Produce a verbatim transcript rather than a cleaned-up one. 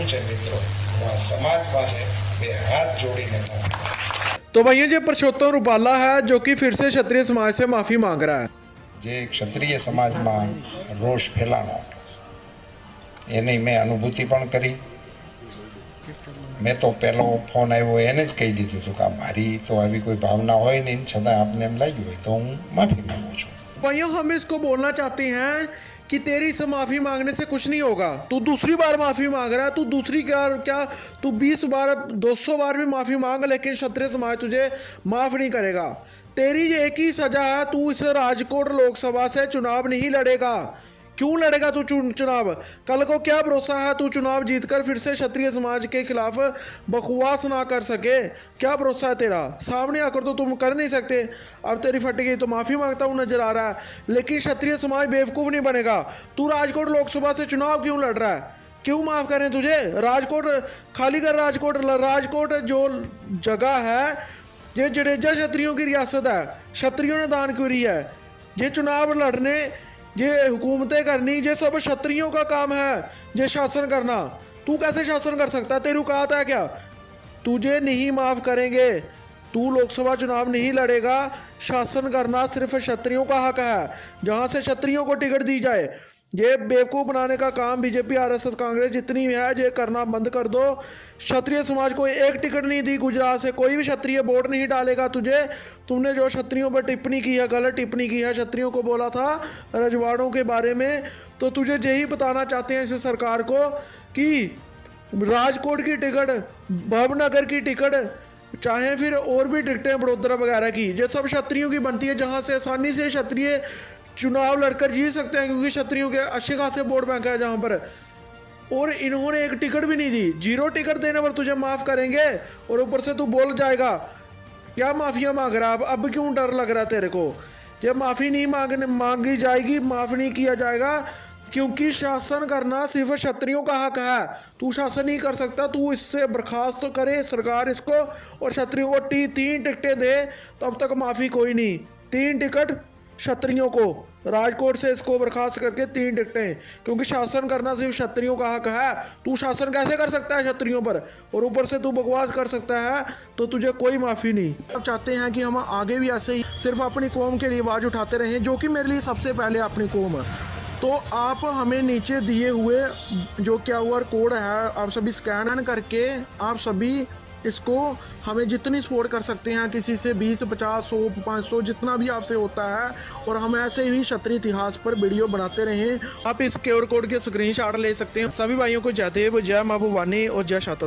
છે મિત્રો, હું આ સમાજ પાસે બે હાથ જોડીને માગું। तो भाइयों जी, पुरुषोत्तम रूपाला है जो कि फिर से क्षत्रिय समाज से माफ़ी मांग रहा है। જે ક્ષત્રિય સમાજમાં રોષ ફેલાણો એની મેં અનુભૂતિ પણ કરી। મેં તો પહેલો ફોન આવ્યો એને જ કહી દીધું હતું કે મારી તો આવી કોઈ ભાવના હોય નહીં, છતાં આપને એમ લાગ્યું હોય તો હું માફી માગું છું। भाइयों, हम इसको बोलना चाहते हैं कि तेरी से माफ़ी मांगने से कुछ नहीं होगा। तू दूसरी बार माफ़ी मांग रहा है, तू दूसरी क्या क्या तू बीस बार दो सौ बार भी माफ़ी मांग, लेकिन क्षत्रिय समाज तुझे माफ़ नहीं करेगा। तेरी एक ही सज़ा है, तू इस राजकोट लोकसभा से चुनाव नहीं लड़ेगा। क्यों लड़ेगा तू चुनाव? कल को क्या भरोसा है तू चुनाव जीतकर फिर से क्षत्रिय समाज के खिलाफ बकवास ना कर सके? क्या भरोसा है तेरा? सामने आकर तो तुम कर नहीं सकते। अब तेरी फट गई तो माफ़ी मांगता हूँ नजर आ रहा है, लेकिन क्षत्रिय समाज बेवकूफ़ नहीं बनेगा। तू राजकोट लोकसभा से चुनाव क्यों लड़ रहा है? क्यों माफ़ करें तुझे? राजकोट खाली कर। राजकोट राजकोट जो जगह है ये जडेजा क्षत्रियों की रियासत है, क्षत्रियों ने दान करी है। ये चुनाव लड़ने, ये हुकूमतें करनी, ये सब क्षत्रियों का काम है। ये शासन करना, तू कैसे शासन कर सकता है? तेरी औकात है क्या? तुझे नहीं माफ़ करेंगे। तू लोकसभा चुनाव नहीं लड़ेगा। शासन करना सिर्फ क्षत्रियों का हक है, जहाँ से क्षत्रियों को टिकट दी जाए। ये बेवकूफ़ बनाने का काम बीजेपी, आरएसएस, कांग्रेस जितनी है ये करना बंद कर दो। क्षत्रिय समाज को एक टिकट नहीं दी गुजरात से, कोई भी क्षत्रिय वोट नहीं डालेगा तुझे। तुमने जो क्षत्रियों पर टिप्पणी की है, गलत टिप्पणी की है, क्षत्रियों को बोला था रजवाड़ों के बारे में, तो तुझे यही बताना चाहते हैं इस सरकार को कि राजकोट की टिकट, भवनगर की टिकट, चाहे फिर और भी टिकटें बड़ोदरा वगैरह की, ये सब क्षत्रियों की बनती है, जहाँ से आसानी से क्षत्रिय चुनाव लड़कर जीत सकते हैं, क्योंकि क्षत्रियों के अच्छे खासे वोट बैंक है जहाँ पर। और इन्होंने एक टिकट भी नहीं दी। जीरो टिकट देने पर तुझे माफ़ करेंगे और ऊपर से तू बोल जाएगा क्या माफिया मांग रहा है? अब अब क्यों डर लग रहा है तेरे को? जब माफ़ी नहीं मांगने मांगी जाएगी, माफ़ नहीं किया जाएगा, क्योंकि शासन करना सिर्फ क्षत्रियों का हक है। तू शासन नहीं कर सकता, तू इससे बर्खास्त तो करे सरकार इसको, और क्षत्रियों को टी तीन टिकटें दे, तब तक माफ़ी कोई नहीं। तीन टिकट क्षत्रियों को, राजकोट से इसको बर्खास्त करके तीन टिकटें, क्योंकि शासन करना सिर्फ क्षत्रियों का हक है। तू शासन कैसे कर सकता है क्षत्रियों पर, और ऊपर से तू बकवास कर सकता है, तो तुझे कोई माफ़ी नहीं। अब चाहते हैं कि हम आगे भी ऐसे ही सिर्फ अपनी कौम के लिए आवाज़ उठाते रहें, जो कि मेरे लिए सबसे पहले अपनी कौम है। तो आप हमें नीचे दिए हुए जो क्या क्यू आर कोड है, आप सभी स्कैन करके आप सभी इसको हमें जितनी सपोर्ट कर सकते हैं, किसी से बीस, पचास, सौ, पाँच सौ, जितना भी आपसे होता है, और हम ऐसे ही क्षत्रिय इतिहास पर वीडियो बनाते रहें। आप इस क्यू आर कोड के स्क्रीनशॉट ले सकते हैं। सभी भाइयों को जय देव, जय माँ भवानी और जय शाता।